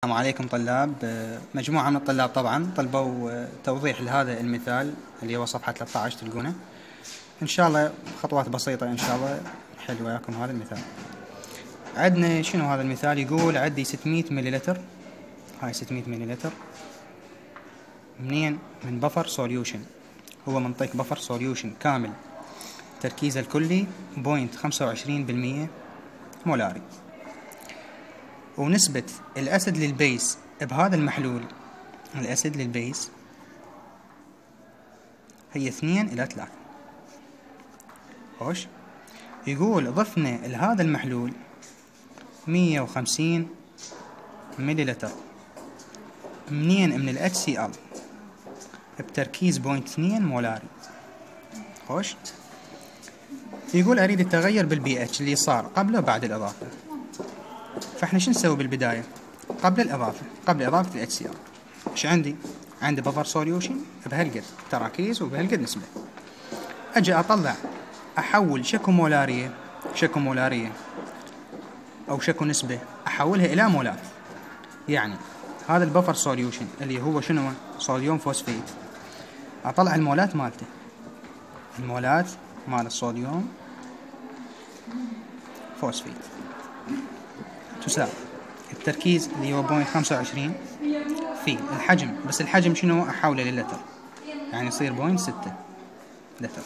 السلام عليكم طلاب. مجموعة من الطلاب طبعا طلبوا توضيح لهذا المثال اللي هو صفحة 13 تلقونه. إن شاء الله خطوات بسيطة إن شاء الله نحل وياكم هذا المثال. عندنا شنو هذا المثال؟ يقول عندي 600 مليلتر، هاي 600 مليلتر منين؟ من بفر سوليوشن. هو منطيك بفر سوليوشن كامل تركيزه الكلي 0.25% مولاري، ونسبة الأسد للبيس بهذا المحلول، الأسد للبيس هي 2:3. خوش. يقول ضفنا لهذا المحلول 150 مليلتر منين؟ من ال HCl بتركيز 0.2 مولاري. خوش. يقول أريد التغير بالبي اتش اللي صار قبل وبعد الإضافة. فاحنا شو نسوي بالبداية؟ قبل إضافة ال HCl ايش عندي؟ عندي بفر سوليوشن بهالقد تراكيز وبهالقد نسبة. أجي أطلع أحول شكو مولارية أو شكو نسبة أحولها إلى مولات. يعني هذا البفر سوليوشن اللي هو شنو؟ صوديوم فوسفيت. أطلع المولات مالته، المولات مال الصوديوم فوسفيت تساوي التركيز اللي هو 0.25 في الحجم، بس الحجم شنو؟ أحوله للتر، يعني يصير 0.6 لتر.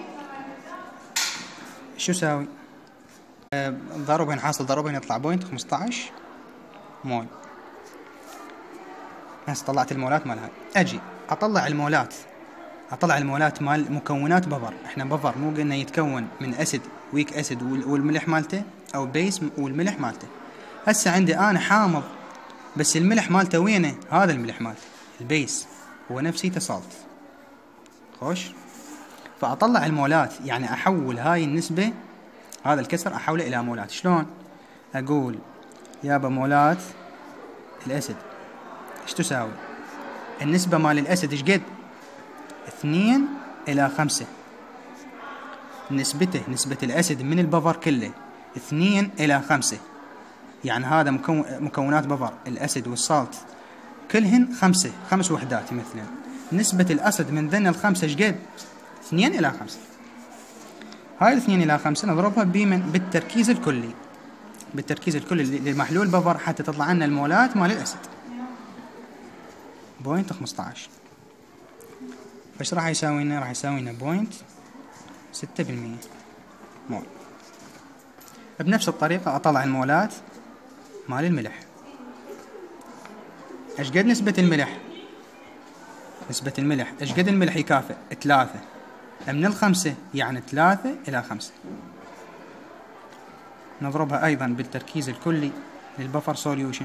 شو يساوي؟ ضربهن، حاصل ضربهن يطلع 0.15 مول. هسه طلعت المولات مالها. أجي أطلع المولات مال مكونات بفر. احنا بفر مو قلنا يتكون من أسد، ويك أسد والملح مالته، أو بيس والملح مالته. هسه عندي أنا حامض بس الملح مالته وينه؟ هذا الملح مالته البيس هو نفسيته سالت. خوش. فأطلع المولات، يعني أحول هاي النسبة، هذا الكسر أحوله إلى مولات. شلون؟ أقول يابا مولات الأسد إيش تساوي؟ النسبة مال الأسد إيش قد؟ 2:5. نسبة الأسد من البفر كله 2:5. يعني هذا مكونات بفر الأسد والسالت كلهن 5 وحدات مثلا. نسبة الأسد من ذن الخمسة إيش قد؟ 2:5. هاي 2:5 نضربها بالتركيز الكلي، لمحلول بفر حتى تطلع لنا المولات مال الأسد 0.15. فايش راح يساوي لنا؟ راح يساوي لنا 0.6% مول. بنفس الطريقة أطلع المولات مال الملح. ايش قد نسبة الملح؟ ايش قد الملح يكافئ؟ 3 من 5، يعني 3:5. نضربها أيضا بالتركيز الكلي للبفر سوليوشن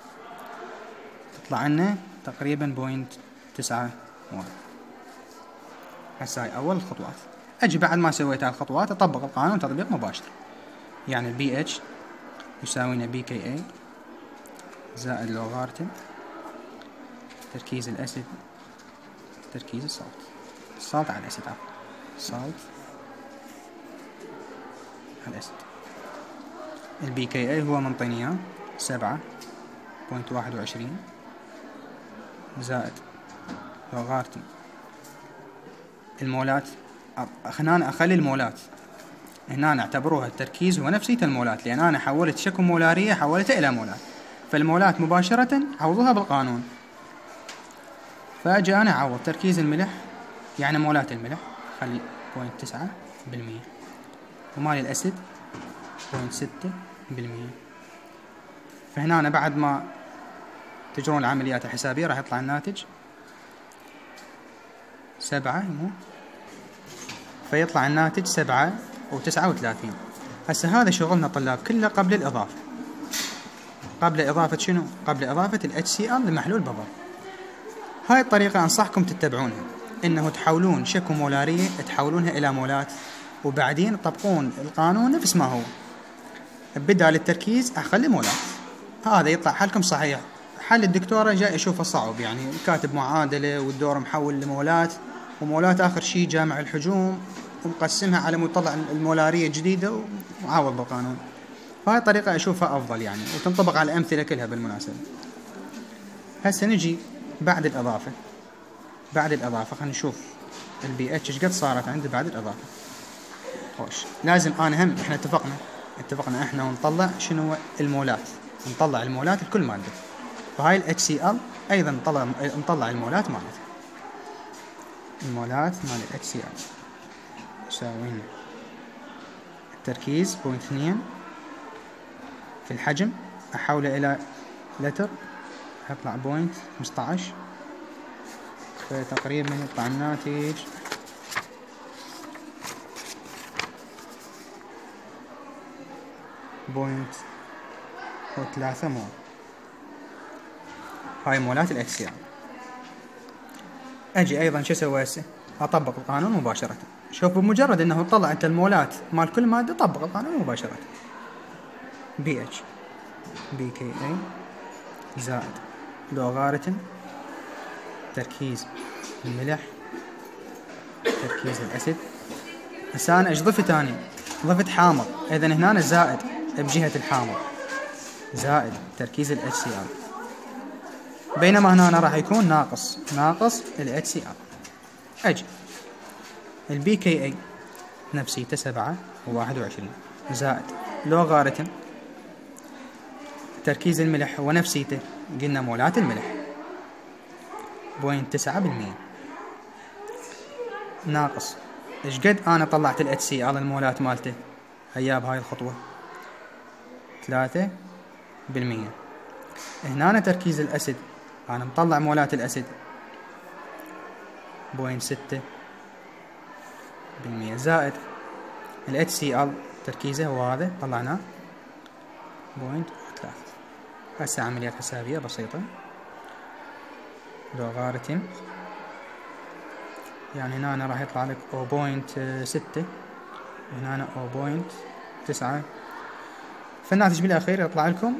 تطلع لنا تقريبا 0.9 مول. هسه هاي أول الخطوات. أجي بعد ما سويت هاي الخطوات أطبق القانون تطبيق مباشر. يعني البي اتش يساوي لنا بي كي اي زائد لوغارتم تركيز الأسد تركيز السالت على الأسد، السالت على الأسد. البي كي اي هو منطيني اياه 7.21 زائد لوغارتم المولات. هنا أخلي المولات، هنا اعتبروها التركيز هو نفسيته المولات، لأن أنا حولت شكو مولارية حولتها إلى مولات. فالمولات مباشرة عوضوها بالقانون. فأجي أنا أعوض تركيز الملح، يعني مولات الملح خلي 0.9%، ومال الأسد 0.6%. فهنا أنا بعد ما تجرون العمليات الحسابية راح يطلع الناتج 7، فيطلع الناتج 7.39. هسه هذا شغلنا طلاب كله قبل الإضافة. قبل إضافة شنو؟ قبل إضافة ال HCl لمحلول بفر. هاي الطريقة أنصحكم تتبعونها، إنه تحولون شكو مولارية تحولونها إلى مولات، وبعدين تطبقون القانون نفس ما هو. بدال التركيز أخلي مولات. هذا يطلع حلكم صحيح. حل الدكتورة جاي أشوفه صعب، يعني كاتب معادلة والدور محول لمولات، ومولات آخر شيء جامع الحجوم ومقسمها على مطلع المولارية جديدة وعوض بالقانون. فهاي الطريقة أشوفها أفضل يعني، وتنطبق على الأمثلة كلها بالمناسبة. هسه نجي بعد الإضافة. خلينا نشوف البي اتش ايش قد صارت عندي بعد الإضافة. خوش، لازم أنا هم إحنا اتفقنا إحنا ونطلع شنو المولات، نطلع المولات لكل مادة. فهاي ال HCl أيضا نطلع المولات مالتها. المولات مال ال HCl يساوي لنا التركيز 0.2 في الحجم، أحوله إلى لتر يطلع 0.15، فتقريبا يطلع الناتج 0.3 مول. هاي مولات ال HCl. أجي أيضا شو أسوي هسه؟ أطبق القانون مباشرة. شوف، بمجرد أنه تطلع أنت المولات مال كل مادة طبق القانون مباشرة. BH BKA زائد لوغاريتم تركيز الملح تركيز الأسيد. هسه أنا إيش ضفت أني؟ ضفت حامض، إذن هنا زائد بجهة الحامض زائد تركيز ال HCl، بينما هنا راح يكون ناقص ال HCl. أجي ال BKA نفسيته 7.21 زائد لوغاريتم تركيز الملح ونفسيته، قلنا مولات الملح 0.9% ناقص ايش قد انا طلعت ال HCl المولات مالته هيا بهاي الخطوة 3%. هنا أنا تركيز الأسيد أنا مطلع مولات الأسيد 0.6% زائد ال HCl تركيزه هو هذا طلعناه 0.3. هسه عمليات حسابية بسيطة. لوغاريتم يعني هنا أنا راح يطلع لك 0.6 وهنا أنا 0.9، فالناتج بالأخير يطلع لكم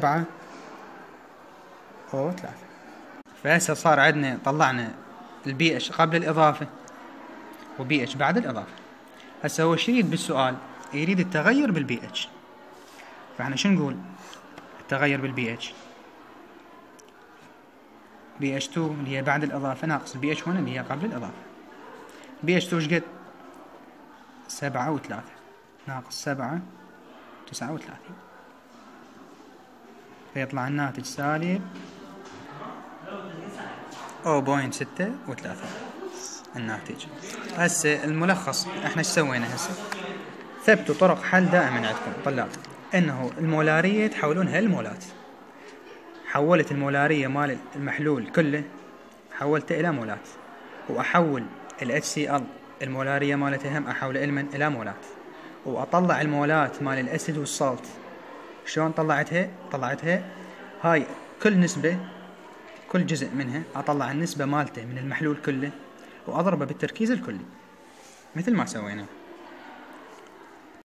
7.3. فهسه صار عندنا طلعنا البي اتش قبل الإضافة وبي اتش بعد الإضافة. هسه هو شو يريد بالسؤال؟ يريد التغير بالبي اتش. فاحنا شو نقول؟ التغير بالبي اتش بي اتش 2 اللي هي بعد الإضافة ناقص البي اتش 1 اللي هي قبل الإضافة. بي اتش 2 ايش قد؟ 7.3 ناقص 7.39، فيطلع الناتج سالب 0.36 الناتج. هسه الملخص احنا ايش سوينا هسه؟ ثبتوا طرق حل دائما عندكم طلاب، انه المولارية تحولونها المولات. حولت المولارية مال المحلول كله حولته الى مولات، واحول ال HCl المولارية مالتها هم احوله الى مولات، واطلع المولات مال الاسيد والصالت. شلون طلعتها هاي كل نسبة كل جزء منها اطلع النسبة مالته من المحلول كله واضربه بالتركيز الكلي مثل ما سوينا.